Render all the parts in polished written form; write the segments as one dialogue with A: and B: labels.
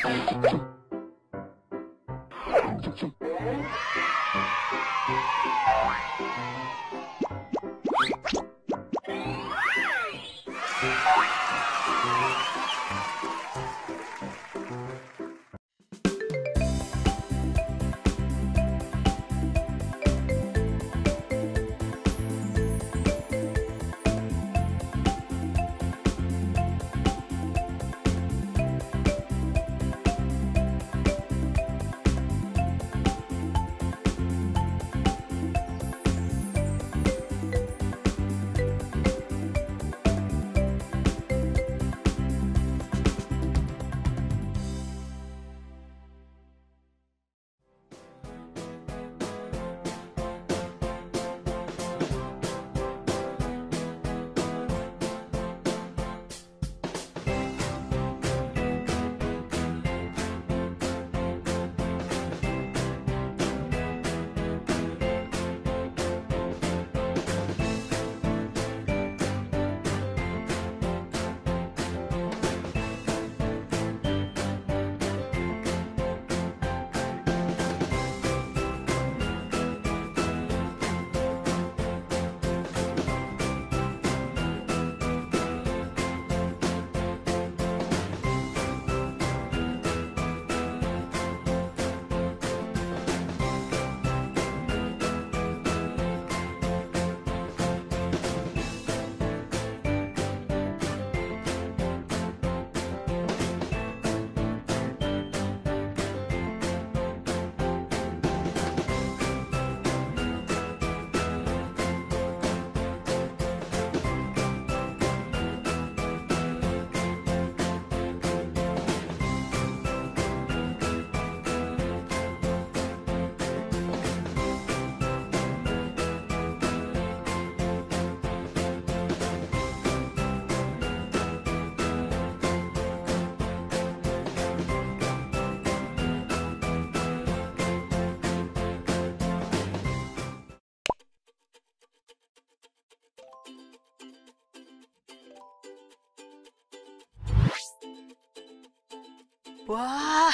A: Wah,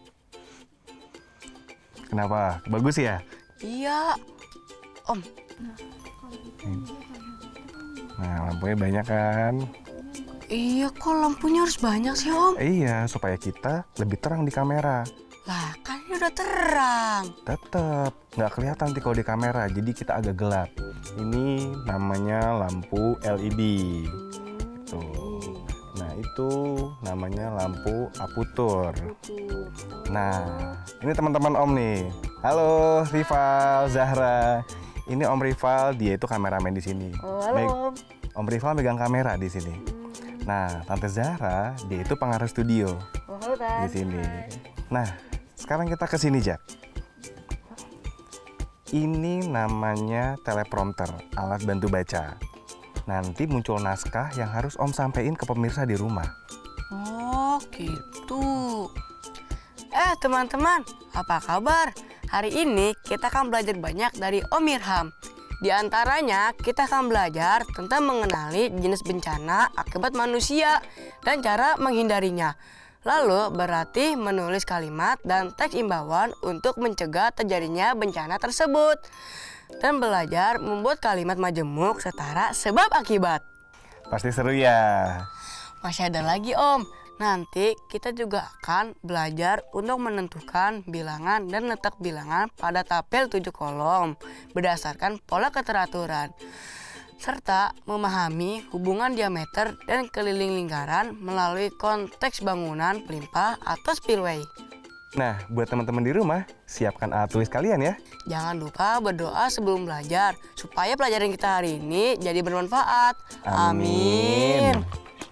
B: Kenapa? Bagus ya?
A: iya. Om,
B: Nah, lampunya banyak kan?
A: iya kok lampunya harus banyak sih, Om?
B: Iya, supaya kita lebih terang di kamera.
A: Lah, kan ini udah terang.
B: Tetep nggak kelihatan nanti kalau di kamera, jadi kita agak gelap. Ini namanya lampu LED. Tuh. Nah, itu namanya lampu aputur. Nah, ini teman-teman Om nih. Halo, Rival, Zahra. Ini Om Rival, dia itu kameramen di sini.
A: Oh, halo, Om.
B: Om Rival megang kamera di sini. Nah, Tante Zahra, dia itu pengarah studio
A: Oh, halo, Tan.
B: di sini. Nah, sekarang kita ke sini, Jak. Ini namanya teleprompter, alat bantu baca. Nanti muncul naskah yang harus Om sampein ke pemirsa di rumah.
A: Oh, gitu. Teman-teman, apa kabar? Hari ini kita akan belajar banyak dari Om Irham. Di antaranya, kita akan belajar tentang mengenali jenis bencana akibat manusia dan cara menghindarinya. Lalu, berarti menulis kalimat dan teks imbauan untuk mencegah terjadinya bencana tersebut. Dan belajar membuat kalimat majemuk setara sebab akibat.
B: Pasti seru ya.
A: Masih ada lagi, Om. Nanti kita juga akan belajar untuk menentukan bilangan dan letak bilangan pada tabel 7 kolom berdasarkan pola keteraturan. Serta memahami hubungan diameter dan keliling lingkaran melalui konteks bangunan pelimpah atau spillway.
B: Nah, buat teman-teman di rumah, siapkan alat tulis kalian ya.
A: Jangan lupa berdoa sebelum belajar supaya pelajaran kita hari ini jadi bermanfaat. Amin.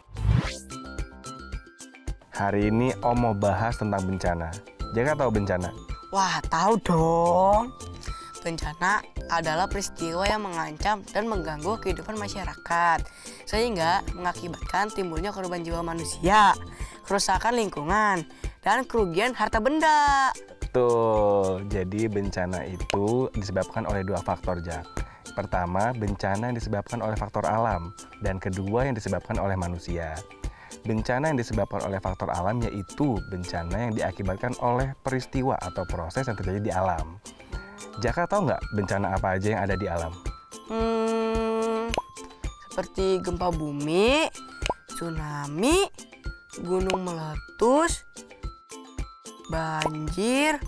B: Hari ini Om mau bahas tentang bencana. Jaka tahu bencana?
A: Wah, tahu dong. Bencana adalah peristiwa yang mengancam dan mengganggu kehidupan masyarakat, sehingga mengakibatkan timbulnya korban jiwa manusia, kerusakan lingkungan, dan kerugian harta benda.
B: Betul. Jadi bencana itu disebabkan oleh dua faktor, Jak. Pertama, bencana yang disebabkan oleh faktor alam, dan kedua yang disebabkan oleh manusia. Bencana yang disebabkan oleh faktor alam yaitu bencana yang diakibatkan oleh peristiwa atau proses yang terjadi di alam. Jaka tahu nggak bencana apa aja yang ada di alam?
A: Seperti gempa bumi, tsunami, gunung meletus, banjir,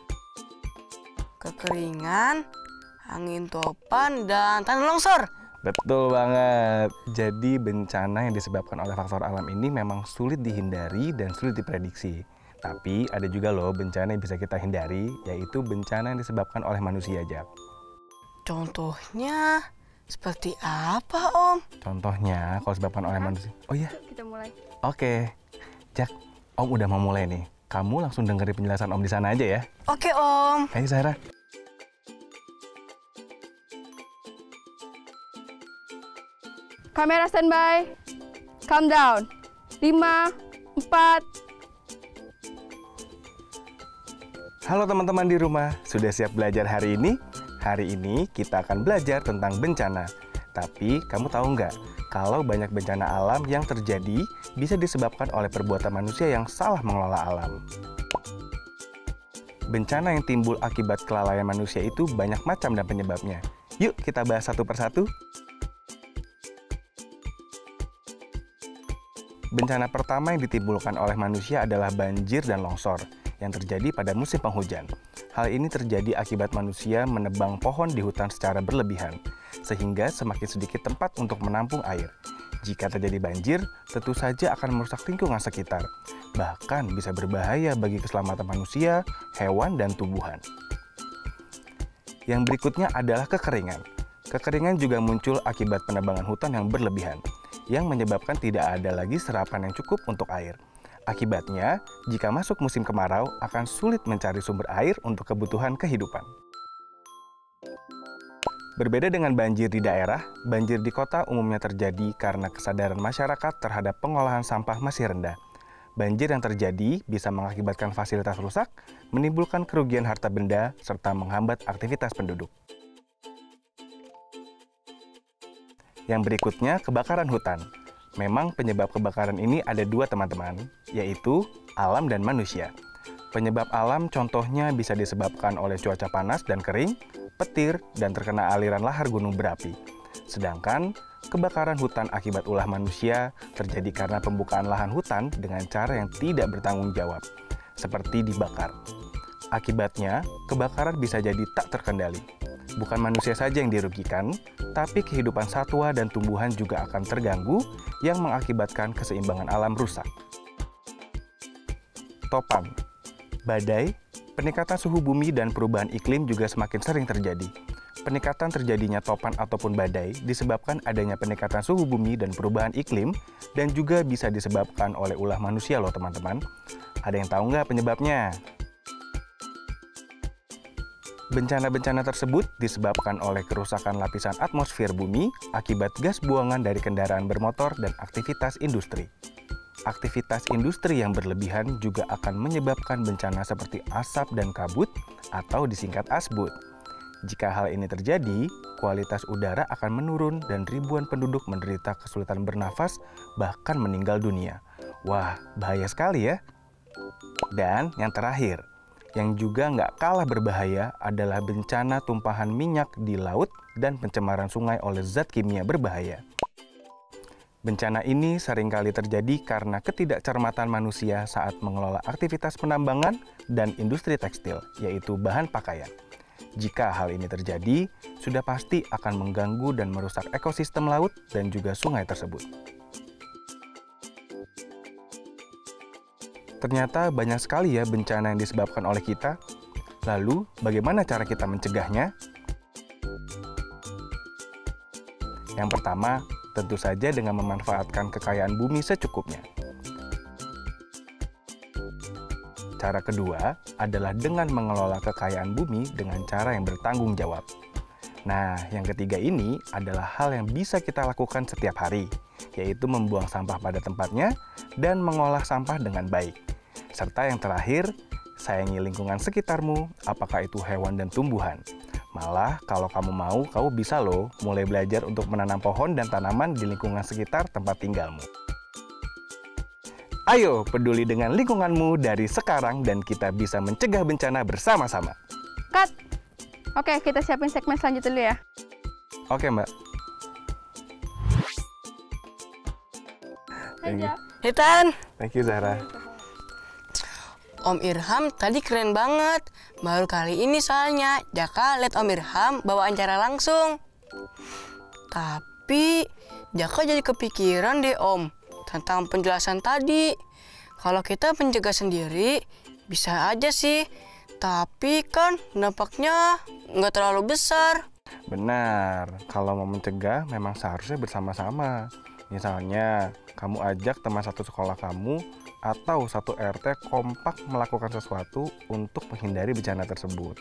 A: kekeringan, angin topan, dan tanah longsor.
B: Betul banget. Jadi bencana yang disebabkan oleh faktor alam ini memang sulit dihindari dan sulit diprediksi. Tapi ada juga loh bencana yang bisa kita hindari, yaitu bencana yang disebabkan oleh manusia, Jak.
A: Contohnya seperti apa, Om?
B: Contohnya kalau disebabkan oleh manusia. Oh iya.
C: Kita mulai.
B: Oke. Jak, Om udah mau mulai nih. Kamu langsung dengerin penjelasan Om di sana aja ya.
A: Oke, Om.
B: Ayo Sarah.
C: Kamera standby. Calm down. 5, 4.
B: Halo teman-teman di rumah, sudah siap belajar hari ini? Hari ini kita akan belajar tentang bencana. Tapi kamu tahu nggak, kalau banyak bencana alam yang terjadi bisa disebabkan oleh perbuatan manusia yang salah mengelola alam. Bencana yang timbul akibat kelalaian manusia itu banyak macam dan penyebabnya. Yuk kita bahas satu persatu. Bencana pertama yang ditimbulkan oleh manusia adalah banjir dan longsor yang terjadi pada musim penghujan. Hal ini terjadi akibat manusia menebang pohon di hutan secara berlebihan, sehingga semakin sedikit tempat untuk menampung air. Jika terjadi banjir, tentu saja akan merusak lingkungan sekitar, bahkan bisa berbahaya bagi keselamatan manusia, hewan, dan tumbuhan. Yang berikutnya adalah kekeringan. Kekeringan juga muncul akibat penebangan hutan yang berlebihan, yang menyebabkan tidak ada lagi serapan yang cukup untuk air. Akibatnya, jika masuk musim kemarau, akan sulit mencari sumber air untuk kebutuhan kehidupan. Berbeda dengan banjir di daerah, banjir di kota umumnya terjadi karena kesadaran masyarakat terhadap pengolahan sampah masih rendah. Banjir yang terjadi bisa mengakibatkan fasilitas rusak, menimbulkan kerugian harta benda, serta menghambat aktivitas penduduk. Yang berikutnya, kebakaran hutan. Memang penyebab kebakaran ini ada dua teman-teman, yaitu alam dan manusia. Penyebab alam contohnya bisa disebabkan oleh cuaca panas dan kering, petir, dan terkena aliran lahar gunung berapi. Sedangkan kebakaran hutan akibat ulah manusia terjadi karena pembukaan lahan hutan dengan cara yang tidak bertanggung jawab, seperti dibakar. Akibatnya, kebakaran bisa jadi tak terkendali. Bukan manusia saja yang dirugikan, tapi kehidupan satwa dan tumbuhan juga akan terganggu yang mengakibatkan keseimbangan alam rusak. Topan, badai, peningkatan suhu bumi dan perubahan iklim juga semakin sering terjadi. Peningkatan terjadinya topan ataupun badai disebabkan adanya peningkatan suhu bumi dan perubahan iklim dan juga bisa disebabkan oleh ulah manusia loh teman-teman. Ada yang tahu nggak penyebabnya? Bencana-bencana tersebut disebabkan oleh kerusakan lapisan atmosfer bumi akibat gas buangan dari kendaraan bermotor dan aktivitas industri. Aktivitas industri yang berlebihan juga akan menyebabkan bencana seperti asap dan kabut atau disingkat asbut. Jika hal ini terjadi, kualitas udara akan menurun dan ribuan penduduk menderita kesulitan bernafas bahkan meninggal dunia. Wah, bahaya sekali ya. Dan yang terakhir, yang juga nggak kalah berbahaya adalah bencana tumpahan minyak di laut dan pencemaran sungai oleh zat kimia berbahaya. Bencana ini seringkali terjadi karena ketidakcermatan manusia saat mengelola aktivitas penambangan dan industri tekstil, yaitu bahan pakaian. Jika hal ini terjadi, sudah pasti akan mengganggu dan merusak ekosistem laut dan juga sungai tersebut. Ternyata banyak sekali ya bencana yang disebabkan oleh kita. Lalu, bagaimana cara kita mencegahnya? Yang pertama, tentu saja dengan memanfaatkan kekayaan bumi secukupnya. Cara kedua adalah dengan mengelola kekayaan bumi dengan cara yang bertanggung jawab. Nah, yang ketiga ini adalah hal yang bisa kita lakukan setiap hari, yaitu membuang sampah pada tempatnya dan mengolah sampah dengan baik. Serta yang terakhir, sayangi lingkungan sekitarmu, apakah itu hewan dan tumbuhan. Malah, kalau kamu mau, kamu bisa loh mulai belajar untuk menanam pohon dan tanaman di lingkungan sekitar tempat tinggalmu. Ayo peduli dengan lingkunganmu dari sekarang dan kita bisa mencegah bencana bersama-sama.
C: Cut. Oke, kita siapin segmen selanjutnya dulu ya.
B: Oke, Mbak.
C: Aja.
A: Hitan,
B: Thank you, Zahra.
A: Om Irham tadi keren banget. Baru kali ini soalnya Jaka lihat Om Irham bawa acara langsung. Tapi Jaka jadi kepikiran deh Om tentang penjelasan tadi. Kalau kita mencegah sendiri bisa aja sih. Tapi kan dampaknya nggak terlalu besar.
B: Benar, kalau mau mencegah memang seharusnya bersama-sama. Misalnya, kamu ajak teman satu sekolah kamu atau satu RT kompak melakukan sesuatu untuk menghindari bencana tersebut.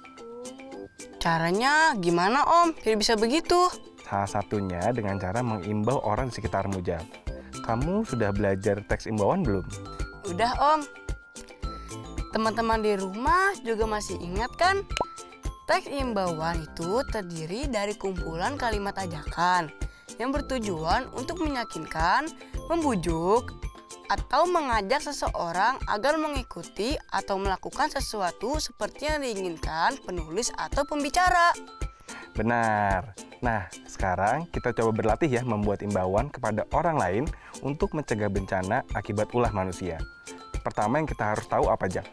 A: Caranya gimana Om? Biar bisa begitu.
B: Salah satunya dengan cara mengimbau orang di sekitarmu, Jal. Kamu sudah belajar teks imbauan belum?
A: Udah Om. Teman-teman di rumah juga masih ingat kan? Teks imbauan itu terdiri dari kumpulan kalimat ajakan yang bertujuan untuk meyakinkan, membujuk, atau mengajak seseorang agar mengikuti atau melakukan sesuatu seperti yang diinginkan penulis atau pembicara.
B: Benar. Nah, sekarang kita coba berlatih ya membuat imbauan kepada orang lain untuk mencegah bencana akibat ulah manusia. Pertama yang kita harus tahu apa aja?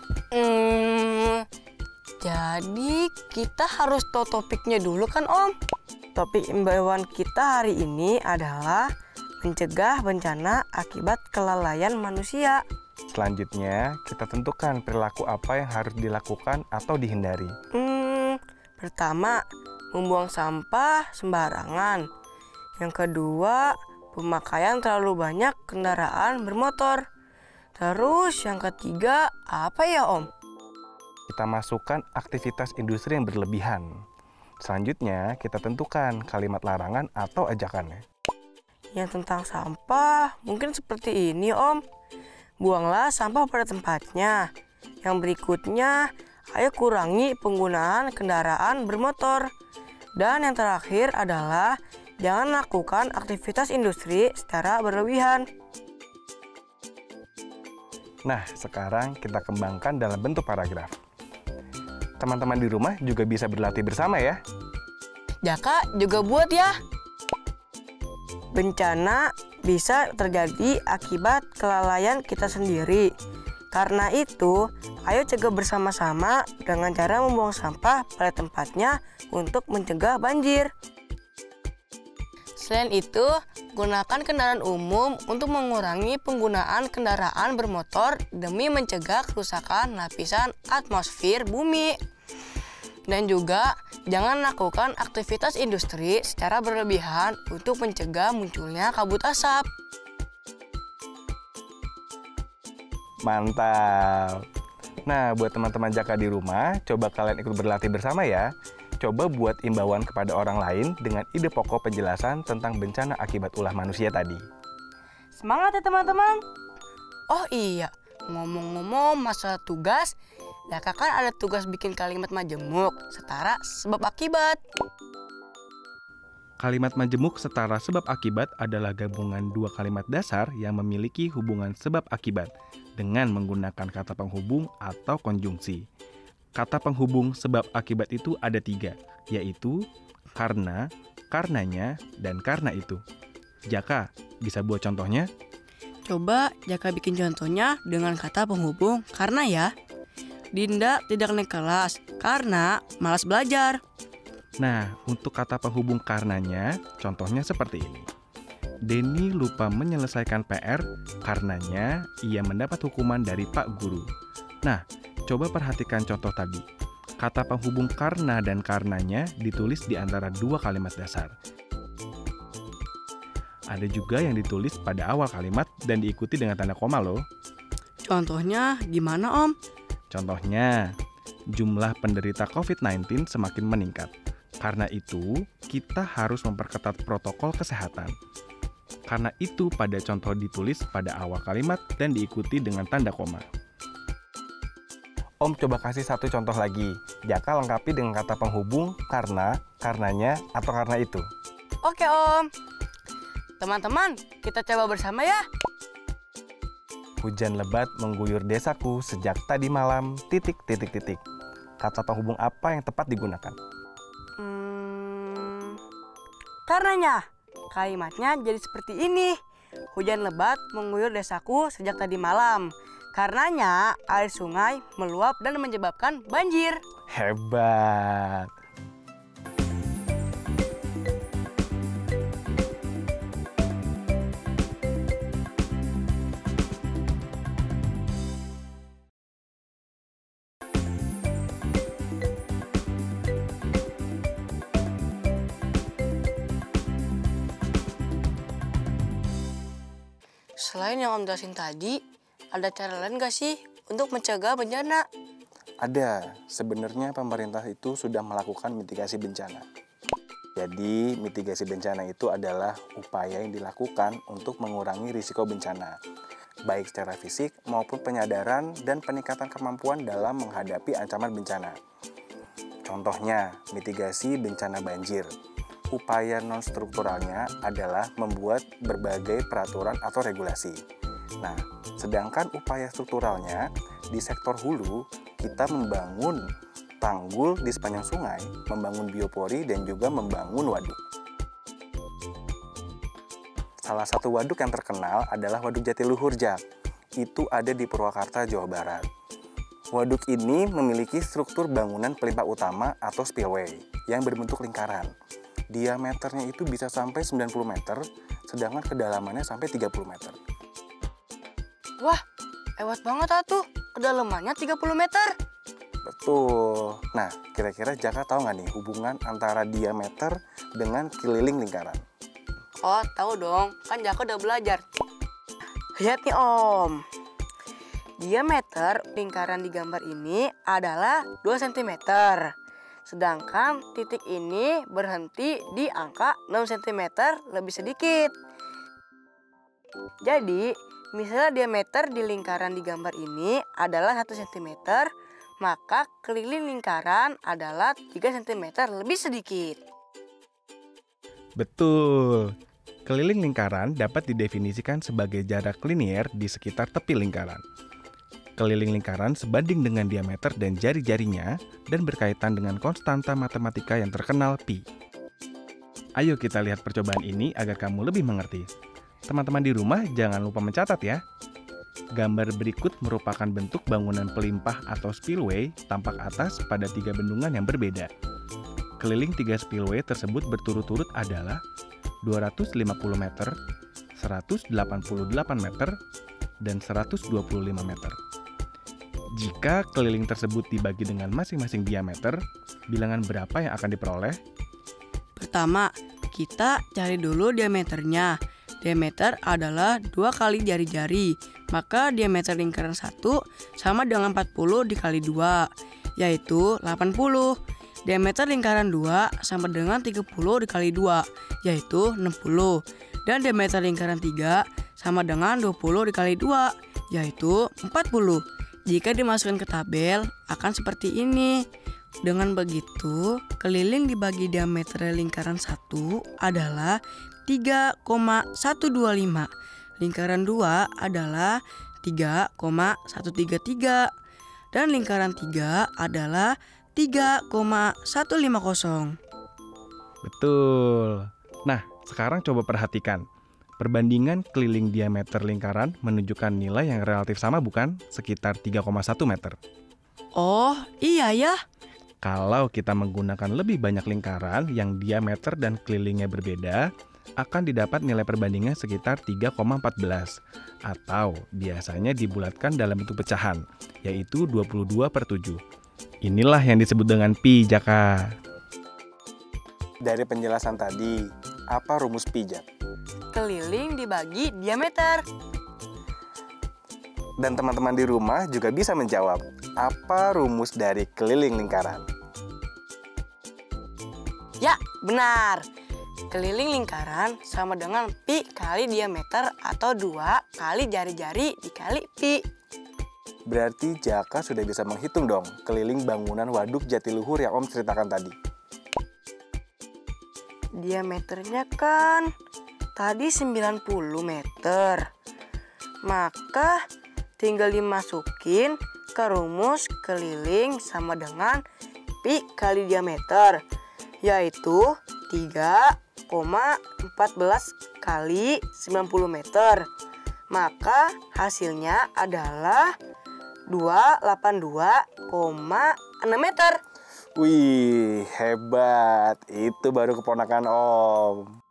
A: Jadi kita harus tahu topiknya dulu kan Om? Topik imbauan kita hari ini adalah mencegah bencana akibat kelalaian manusia.
B: Selanjutnya, kita tentukan perilaku apa yang harus dilakukan atau dihindari.
A: Pertama, membuang sampah sembarangan. Yang kedua, pemakaian terlalu banyak kendaraan bermotor. Terus yang ketiga, apa ya Om?
B: Kita masukkan aktivitas industri yang berlebihan. Selanjutnya, kita tentukan kalimat larangan atau ajakannya.
A: Yang tentang sampah, mungkin seperti ini Om. Buanglah sampah pada tempatnya. Yang berikutnya, ayo kurangi penggunaan kendaraan bermotor. Dan yang terakhir adalah jangan lakukan aktivitas industri secara berlebihan.
B: Nah, sekarang kita kembangkan dalam bentuk paragraf. Teman-teman di rumah juga bisa berlatih bersama ya.
A: Jaka juga buat ya. Bencana bisa terjadi akibat kelalaian kita sendiri. Karena itu, ayo cegah bersama-sama dengan cara membuang sampah pada tempatnya untuk mencegah banjir. Selain itu, gunakan kendaraan umum untuk mengurangi penggunaan kendaraan bermotor demi mencegah kerusakan lapisan atmosfer bumi. Dan juga jangan lakukan aktivitas industri secara berlebihan untuk mencegah munculnya kabut asap.
B: Mantap. Nah, buat teman-teman Jaka di rumah, coba kalian ikut berlatih bersama ya. Coba buat imbauan kepada orang lain dengan ide pokok penjelasan tentang bencana akibat ulah manusia tadi.
A: Semangat ya teman-teman. Oh iya, ngomong-ngomong masalah tugas, Jaka kan ada tugas bikin kalimat majemuk setara sebab akibat.
B: Kalimat majemuk setara sebab akibat adalah gabungan dua kalimat dasar yang memiliki hubungan sebab akibat dengan menggunakan kata penghubung atau konjungsi. Kata penghubung sebab akibat itu ada 3, yaitu karena, karenanya, dan karena itu. Jaka, bisa buat contohnya?
A: Coba Jaka bikin contohnya dengan kata penghubung karena ya. Dinda tidak naik kelas karena malas belajar.
B: Nah, untuk kata penghubung karenanya, contohnya seperti ini. Denny lupa menyelesaikan PR karenanya ia mendapat hukuman dari Pak Guru. Nah, coba perhatikan contoh tadi. Kata penghubung karena dan karenanya ditulis di antara dua kalimat dasar. Ada juga yang ditulis pada awal kalimat dan diikuti dengan tanda koma loh.
A: Contohnya gimana Om?
B: Contohnya, jumlah penderita COVID-19 semakin meningkat. Karena itu, kita harus memperketat protokol kesehatan. Karena itu, pada contoh ditulis pada awal kalimat dan diikuti dengan tanda koma. Om coba kasih satu contoh lagi. Jaka lengkapi dengan kata penghubung karena, karenanya, atau karena itu.
A: Oke Om. Teman-teman, kita coba bersama ya.
B: Hujan lebat mengguyur desaku sejak tadi malam, titik, titik, titik. Kata penghubung apa yang tepat digunakan?
A: Karenanya, kalimatnya jadi seperti ini. Hujan lebat mengguyur desaku sejak tadi malam. Karenanya, air sungai meluap dan menyebabkan banjir.
B: Hebat!
A: Selain yang Om jelasin tadi, ada cara lain gak sih untuk mencegah bencana?
B: Ada, sebenarnya pemerintah itu sudah melakukan mitigasi bencana. Jadi, mitigasi bencana itu adalah upaya yang dilakukan untuk mengurangi risiko bencana, baik secara fisik maupun penyadaran dan peningkatan kemampuan dalam menghadapi ancaman bencana. Contohnya, mitigasi bencana banjir. Upaya non-strukturalnya adalah membuat berbagai peraturan atau regulasi. Nah, sedangkan upaya strukturalnya di sektor hulu, kita membangun tanggul di sepanjang sungai, membangun biopori, dan juga membangun waduk. Salah satu waduk yang terkenal adalah Waduk Jatiluhur, Jak. Itu ada di Purwakarta, Jawa Barat. Waduk ini memiliki struktur bangunan pelimpah utama atau spillway yang berbentuk lingkaran. Diameternya itu bisa sampai 90 meter, sedangkan kedalamannya sampai 30 meter.
A: Wah, hebat banget atuh. Kedalamannya 30 meter.
B: Betul. Nah, kira-kira Jaka tahu nggak nih hubungan antara diameter dengan keliling lingkaran?
A: Oh, tahu dong. Kan Jaka udah belajar. Lihat nih, Om. Diameter lingkaran di gambar ini adalah 2 cm. Sedangkan titik ini berhenti di angka 6 cm lebih sedikit. Jadi, misalnya diameter di lingkaran di gambar ini adalah 1 cm, maka keliling lingkaran adalah 3 cm lebih sedikit.
B: Betul. Keliling lingkaran dapat didefinisikan sebagai jarak linier di sekitar tepi lingkaran. Keliling lingkaran sebanding dengan diameter dan jari-jarinya dan berkaitan dengan konstanta matematika yang terkenal pi. Ayo kita lihat percobaan ini agar kamu lebih mengerti. Teman-teman di rumah jangan lupa mencatat ya. Gambar berikut merupakan bentuk bangunan pelimpah atau spillway tampak atas pada 3 bendungan yang berbeda. Keliling 3 spillway tersebut berturut-turut adalah 250 meter, 188 meter, dan 125 meter. Jika keliling tersebut dibagi dengan masing-masing diameter, bilangan berapa yang akan diperoleh?
A: Pertama, kita cari dulu diameternya. Diameter adalah 2 kali jari-jari, maka diameter lingkaran 1 sama dengan 40 dikali 2, yaitu 80. Diameter lingkaran 2 sama dengan 30 dikali 2, yaitu 60. Dan diameter lingkaran 3 sama dengan 20 dikali 2, yaitu 40. Jika dimasukkan ke tabel, akan seperti ini. Dengan begitu, keliling dibagi diameter lingkaran 1 adalah 3,125. Lingkaran 2 adalah 3,133. Dan lingkaran 3 adalah 3,150.
B: Betul. Nah, sekarang coba perhatikan. Perbandingan keliling diameter lingkaran menunjukkan nilai yang relatif sama bukan? Sekitar 3,1 meter.
A: Oh, iya ya.
B: Kalau kita menggunakan lebih banyak lingkaran yang diameter dan kelilingnya berbeda, akan didapat nilai perbandingan sekitar 3,14 atau biasanya dibulatkan dalam bentuk pecahan, yaitu 22/7. Inilah yang disebut dengan pi, Jaka. Dari penjelasan tadi, apa rumus pi, Jak?
A: Keliling dibagi diameter.
B: Dan teman-teman di rumah juga bisa menjawab, apa rumus dari keliling lingkaran?
A: Ya, benar. Keliling lingkaran sama dengan pi kali diameter atau 2 kali jari-jari dikali pi.
B: Berarti Jaka sudah bisa menghitung dong keliling bangunan Waduk Jatiluhur yang Om ceritakan tadi.
A: Diameternya kan tadi 90 meter. Maka tinggal dimasukin ke rumus keliling sama dengan pi kali diameter, yaitu 3,14 kali 90 meter. Maka hasilnya adalah 282,6 meter.
B: Wih, hebat. Itu baru keponakan Om.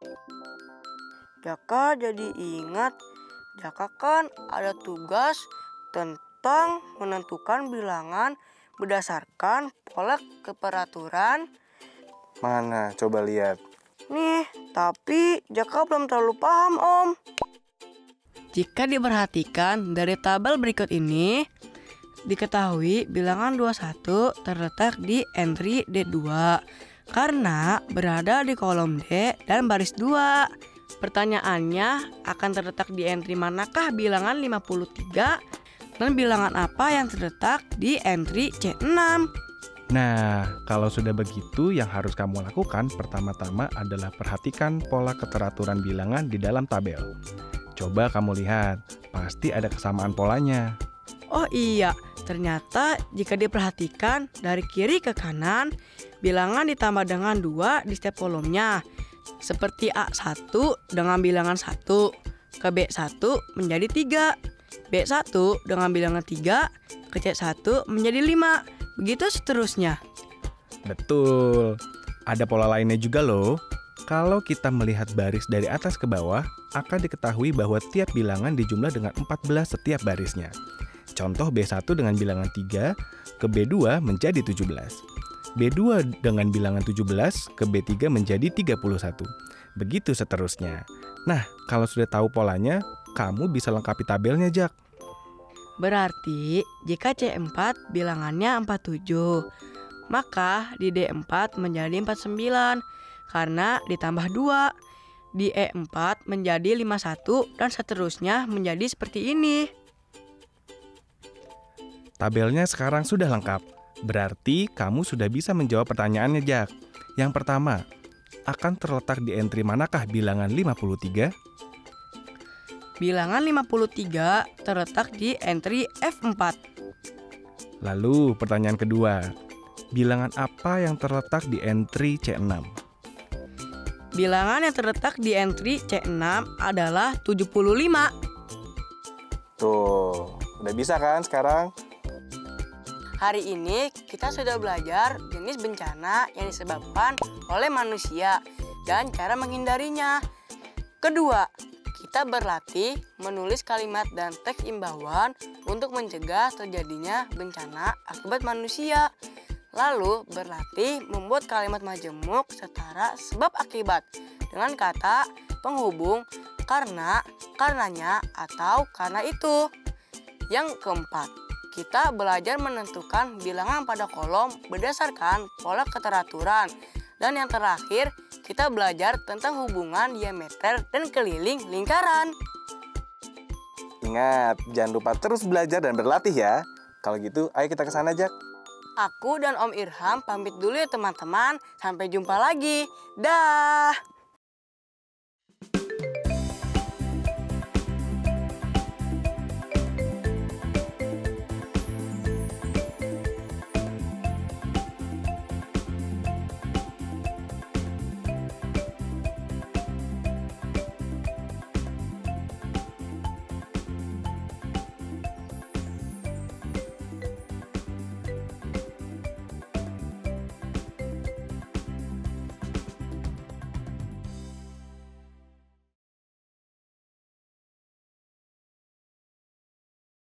A: Jaka jadi ingat, Jaka kan ada tugas tentang menentukan bilangan berdasarkan pola keperaturan.
B: Mana? Coba lihat.
A: Nih, tapi Jaka belum terlalu paham, Om. Jika diperhatikan dari tabel berikut ini, diketahui bilangan 21 terletak di entry D2 karena berada di kolom D dan baris 2. Pertanyaannya, akan terletak di entry manakah bilangan 53 dan bilangan apa yang terletak di entry C6?
B: Nah, kalau sudah begitu, yang harus kamu lakukan pertama-tama adalah perhatikan pola keteraturan bilangan di dalam tabel. Coba kamu lihat, pasti ada kesamaan polanya.
A: Oh iya, ternyata jika diperhatikan dari kiri ke kanan, bilangan ditambah dengan 2 di setiap kolomnya. Seperti A1 dengan bilangan 1, ke B1 menjadi 3, B1 dengan bilangan 3, ke C1 menjadi 5, begitu seterusnya.
B: Betul, ada pola lainnya juga loh. Kalau kita melihat baris dari atas ke bawah, akan diketahui bahwa tiap bilangan dijumlah dengan 14 setiap barisnya. Contoh B1 dengan bilangan 3, ke B2 menjadi 17. B2 dengan bilangan 17, ke B3 menjadi 31. Begitu seterusnya. Nah, kalau sudah tahu polanya, kamu bisa lengkapi tabelnya, Jak.
A: Berarti jika C4 bilangannya 47, maka di D4 menjadi 49 karena ditambah 2. Di E4 menjadi 51 dan seterusnya menjadi seperti ini.
B: Tabelnya sekarang sudah lengkap. Berarti kamu sudah bisa menjawab pertanyaannya, Jak. Yang pertama, akan terletak di entry manakah bilangan 53?
A: Bilangan 53 terletak di entry F4.
B: Lalu pertanyaan kedua, bilangan apa yang terletak di entry C6?
A: Bilangan yang terletak di entry C6 adalah 75.
B: Tuh, udah bisa kan sekarang?
A: Hari ini kita sudah belajar jenis bencana yang disebabkan oleh manusia dan cara menghindarinya. Kedua, kita berlatih menulis kalimat dan teks imbauan untuk mencegah terjadinya bencana akibat manusia. Lalu berlatih membuat kalimat majemuk setara sebab akibat dengan kata penghubung karena, karenanya, atau karena itu. Yang keempat, kita belajar menentukan bilangan pada kolom berdasarkan pola keteraturan. Dan yang terakhir, kita belajar tentang hubungan diameter dan keliling lingkaran.
B: Ingat, jangan lupa terus belajar dan berlatih ya. Kalau gitu, ayo kita ke sana, Jak.
A: Aku dan Om Irham pamit dulu ya teman-teman. Sampai jumpa lagi. Dah.